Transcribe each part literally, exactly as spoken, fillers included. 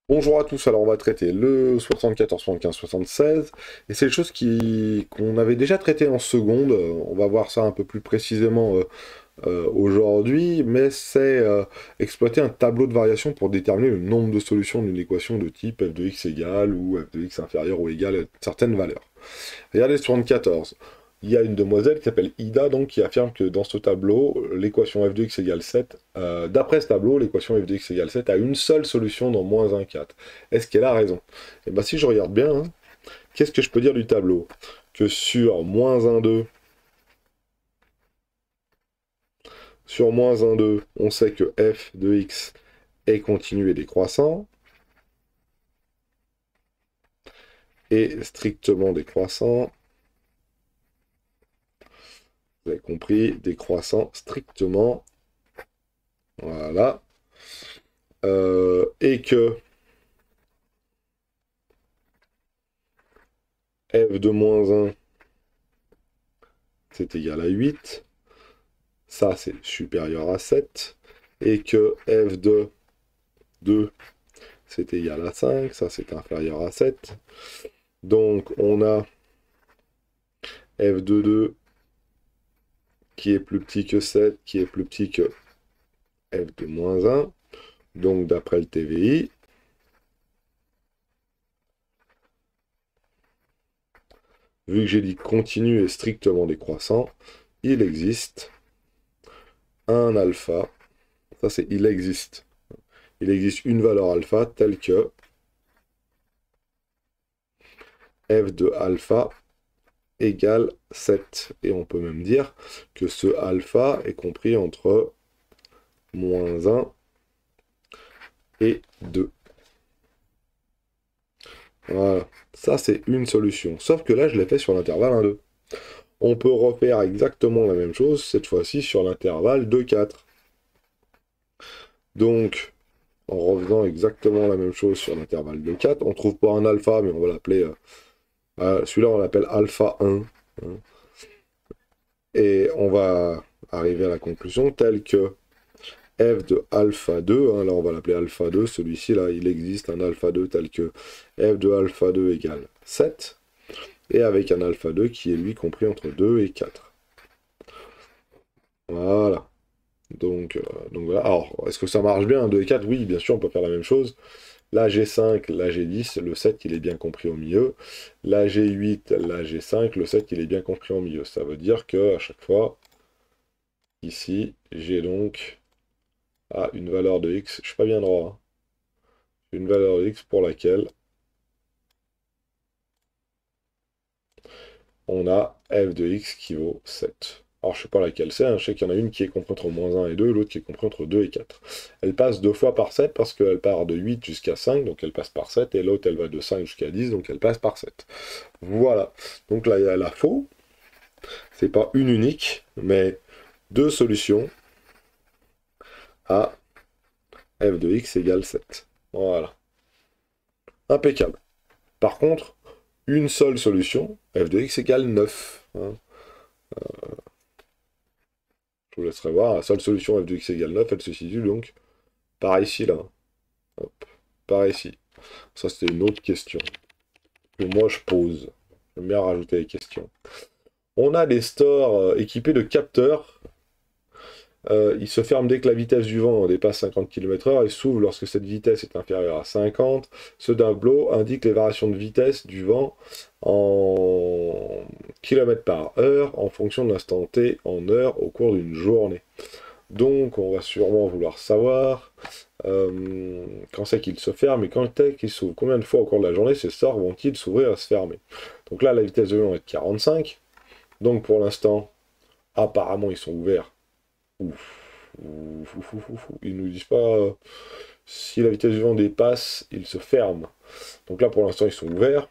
Bonjour à tous, alors on va traiter le soixante-quatorze, soixante-quinze, soixante-seize, et c'est des choses qui qu'on avait déjà traitées en seconde, euh, on va voir ça un peu plus précisément euh, euh, aujourd'hui, mais c'est euh, exploiter un tableau de variation pour déterminer le nombre de solutions d'une équation de type f de x égale ou f de x inférieur ou égal à certaines valeurs. Regardez soixante-quatorze. Il y a une demoiselle qui s'appelle Ida, donc, qui affirme que dans ce tableau, l'équation f de x égale sept, euh, d'après ce tableau, l'équation f de x égale sept a une seule solution dans moins un, quatre. Est-ce qu'elle a raison? Et bien, si je regarde bien, hein, qu'est-ce que je peux dire du tableau? Que sur moins un, deux, sur moins un, deux, on sait que f de x est continu et décroissant, et strictement décroissant. Vous avez compris, décroissant strictement. Voilà. Euh, et que f de moins un, c'est égal à huit. Ça, c'est supérieur à sept. Et que f de deux, c'est égal à cinq. Ça, c'est inférieur à sept. Donc, on a f de deux qui est plus petit que sept, qui est plus petit que f de moins un. Donc, d'après le T V I, vu que j'ai dit continu et strictement décroissant, il existe un alpha. Ça, c'est il existe. Il existe une valeur alpha telle que f de alpha égale sept. Et on peut même dire que ce alpha est compris entre moins un et deux. Voilà. Ça, c'est une solution. Sauf que là, je l'ai fait sur l'intervalle un, deux. On peut refaire exactement la même chose, cette fois-ci sur l'intervalle deux, quatre. Donc, en refaisant exactement la même chose sur l'intervalle deux, quatre, on trouve pas un alpha, mais on va l'appeler... Euh, euh, celui-là, on l'appelle alpha un. Hein. Et on va arriver à la conclusion telle que f de alpha deux, hein, là on va l'appeler alpha deux, celui-ci là, il existe un alpha deux tel que f de alpha deux égale sept, et avec un alpha deux qui est lui compris entre deux et quatre. Voilà. Donc, euh, donc voilà. Alors, est-ce que ça marche bien, deux et quatre? Oui, bien sûr, on peut faire la même chose. La G cinq, la G dix, le sept, il est bien compris au milieu. La G huit, la G cinq, le sept, il est bien compris au milieu. Ça veut dire que à chaque fois, ici, j'ai donc ah, une valeur de x, je suis pas bien droit, hein. Une valeur de x pour laquelle on a f de x qui vaut sept. Alors je sais pas laquelle c'est, hein. Je sais qu'il y en a une qui est comprise entre moins un et deux, l'autre qui est comprise entre deux et quatre. Elle passe deux fois par sept parce qu'elle part de huit jusqu'à cinq, donc elle passe par sept, et l'autre elle va de cinq jusqu'à dix, donc elle passe par sept. Voilà. Donc là il y a la faux, c'est pas une unique, mais deux solutions à f de x égale sept. Voilà. Impeccable. Par contre, une seule solution, f de x égale neuf. Hein. Je vous laisserai voir, la seule solution f de x égale neuf, elle se situe donc par ici, là. Hop, par ici. Ça, c'était une autre question que moi, je pose. J'aime bien rajouter des questions. On a des stores euh, équipés de capteurs. Euh, ils se ferment dès que la vitesse du vent dépasse cinquante kilomètres heure et s'ouvrent lorsque cette vitesse est inférieure à cinquante. Ce tableau indique les variations de vitesse du vent en kilomètres par heure en fonction de l'instant T en heure au cours d'une journée. Donc, on va sûrement vouloir savoir euh, quand c'est qu'il se ferme et quand est qu'il s'ouvre. Combien de fois au cours de la journée ces stores vont-ils s'ouvrir et se fermer? Donc là, la vitesse de vent est de quarante-cinq. Donc pour l'instant, apparemment, ils sont ouverts. Ouf, ouf, ouf, ouf, ouf. Ils nous disent pas euh, si la vitesse du vent dépasse, ils se ferment. Donc là, pour l'instant, ils sont ouverts.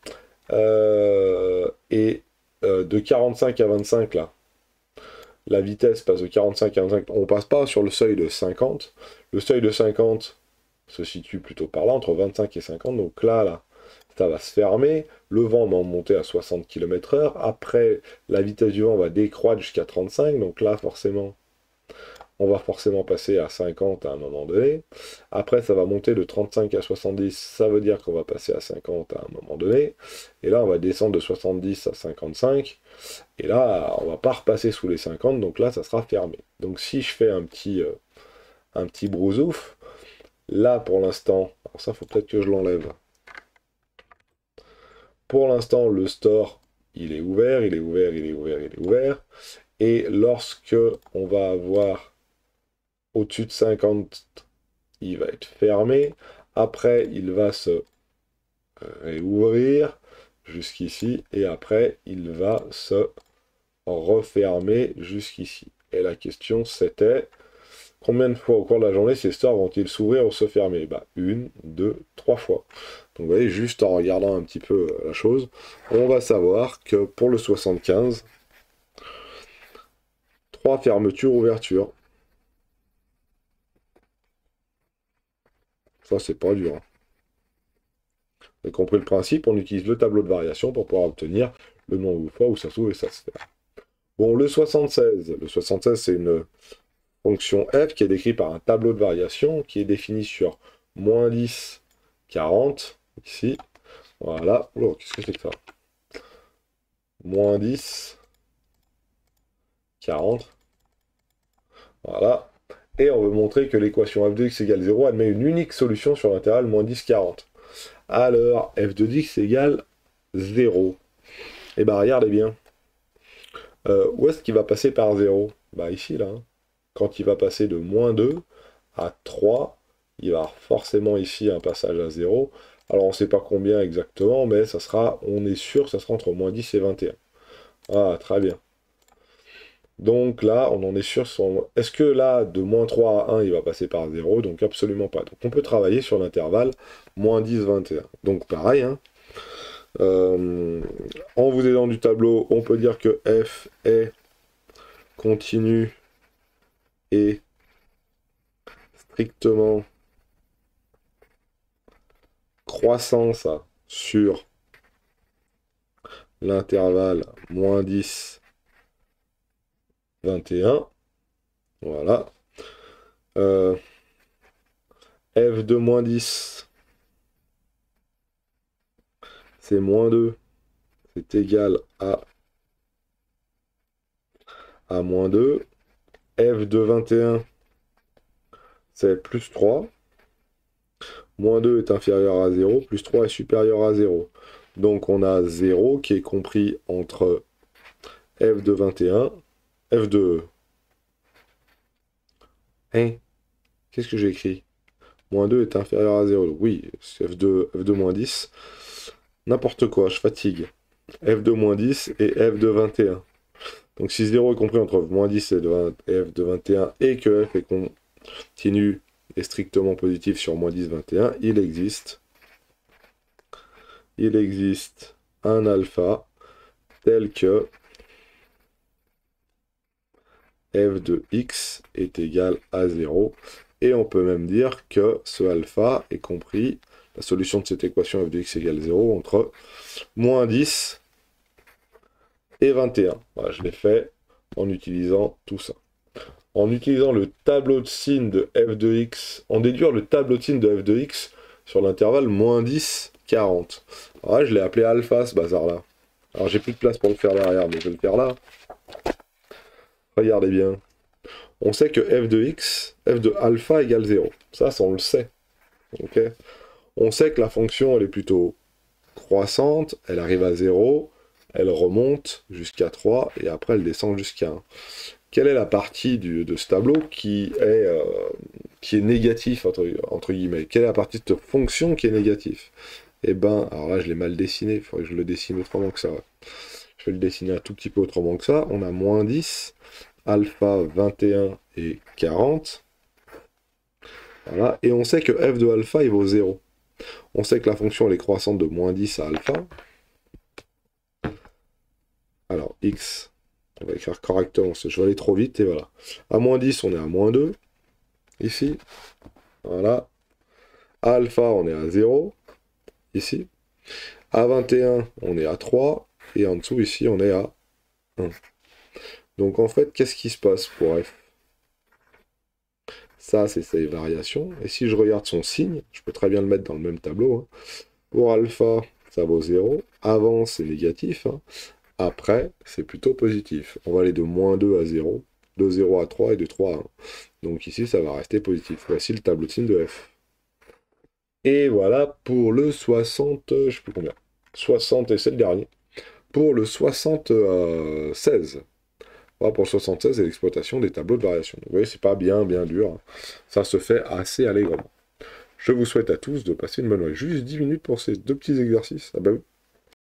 Euh, et euh, de quarante-cinq à vingt-cinq, là, la vitesse passe de quarante-cinq à vingt-cinq. On passe pas sur le seuil de cinquante. Le seuil de cinquante se situe plutôt par là, entre vingt-cinq et cinquante. Donc là, là, ça va se fermer. Le vent va monter à soixante kilomètres heure. Après, la vitesse du vent va décroître jusqu'à trente-cinq. Donc là, forcément, on va forcément passer à cinquante à un moment donné. Après, ça va monter de trente-cinq à soixante-dix, ça veut dire qu'on va passer à cinquante à un moment donné. Et là, on va descendre de soixante-dix à cinquante-cinq. Et là, on va pas repasser sous les cinquante, donc là, ça sera fermé. Donc si je fais un petit, euh, un petit brousouf, là, pour l'instant, alors ça, faut peut-être que je l'enlève. Pour l'instant, le store, il est ouvert, il est ouvert, il est ouvert, il est ouvert. Et lorsque on va avoir au-dessus de cinquante, il va être fermé. Après, il va se réouvrir jusqu'ici. Et après, il va se refermer jusqu'ici. Et la question, c'était combien de fois au cours de la journée ces stores vont-ils s'ouvrir ou se fermer? Bah, une, deux, trois fois. Donc vous voyez, juste en regardant un petit peu la chose, on va savoir que pour le soixante-quinze, trois fermetures, ouvertures. Ça, c'est pas dur. Hein. Vous avez compris le principe, on utilise le tableau de variation pour pouvoir obtenir le nombre de fois où ça s'ouvre et ça se ferme. Bon, le soixante-seize, le soixante-seize, c'est une fonction f qui est décrite par un tableau de variation qui est défini sur moins dix, quarante, ici. Voilà. Oh, qu'est-ce que c'est que ça? Moins dix, quarante. Voilà. Et on veut montrer que l'équation f de x égale zéro admet une unique solution sur l'intervalle moins dix, quarante. Alors, f de x égale zéro. Et bah, regardez bien. Euh, où est-ce qu'il va passer par zéro? Bah, ici, là. Hein. Quand il va passer de moins deux à trois, il va y avoir forcément ici un passage à zéro. Alors, on ne sait pas combien exactement, mais ça sera, on est sûr que ça sera entre moins dix et vingt et un. Ah, très bien. Donc là, on en est sûr. Sur... Est-ce que là, de moins trois à un, il va passer par zéro? Donc absolument pas. Donc on peut travailler sur l'intervalle moins dix, vingt et un. Donc pareil, hein. Euh, en vous aidant du tableau, on peut dire que f est continu et strictement croissance sur l'intervalle moins dix, vingt et un. Voilà. Euh, f de moins dix, c'est moins deux. C'est égal à, à moins deux. F de vingt et un, c'est plus trois. Moins deux est inférieur à zéro. Plus trois est supérieur à zéro. Donc on a zéro qui est compris entre f de vingt et un. F de... Hein? Qu'est-ce que j'ai écrit? Moins deux est inférieur à zéro. Oui, f de, f de moins dix. N'importe quoi, je fatigue. F de moins dix et f de vingt et un. Donc si zéro est compris entre moins dix et, de vingt, et f de vingt et un et que f est continu et strictement positif sur moins dix, vingt et un, il existe, il existe un alpha tel que f de x est égal à zéro. Et on peut même dire que ce alpha est compris, la solution de cette équation f de x égale zéro, entre moins dix et vingt et un. Voilà, je l'ai fait en utilisant tout ça. En utilisant le tableau de signe de f de x, en déduire le tableau de signe de f de x sur l'intervalle moins dix, quarante. Alors là, je l'ai appelé alpha, ce bazar-là. Alors j'ai plus de place pour le faire derrière, mais je vais le faire là. Regardez bien. On sait que f de x, f de alpha égale zéro. Ça, ça on le sait. Okay, on sait que la fonction, elle est plutôt croissante, elle arrive à zéro, elle remonte jusqu'à trois, et après elle descend jusqu'à un. Quelle est la partie du, de ce tableau qui est, euh, qui est négatif, entre, entre guillemets? Quelle est la partie de cette fonction qui est négative? Eh ben, alors là, je l'ai mal dessiné, il faudrait que je le dessine autrement que ça. Je vais le dessiner un tout petit peu autrement que ça. On a moins dix, alpha vingt et un et quarante. Voilà, et on sait que f de alpha, il vaut zéro. On sait que la fonction, elle est croissante de moins dix à alpha. Alors, x... On va écrire correctement, je vais aller trop vite, et voilà. À moins dix, on est à moins deux, ici. Voilà. À alpha, on est à zéro, ici. À vingt et un, on est à trois, et en dessous, ici, on est à un. Donc, en fait, qu'est-ce qui se passe pour f? Ça, c'est ses variations. Et si je regarde son signe, je peux très bien le mettre dans le même tableau. Hein. Pour alpha, ça vaut zéro. Avant, c'est négatif. Hein. Après, c'est plutôt positif. On va aller de moins deux à zéro, de zéro à trois et de trois à un. Donc ici, ça va rester positif. Voici le tableau de signe de F. Et voilà pour le soixante, je sais plus combien. soixante, et c'est le dernier. Pour le soixante-seize. Voilà pour le soixante-seize et l'exploitation des tableaux de variation. Vous voyez, c'est pas bien, bien dur. Hein. Ça se fait assez allègrement. Je vous souhaite à tous de passer une bonne journée. Juste dix minutes pour ces deux petits exercices. Ah bah oui.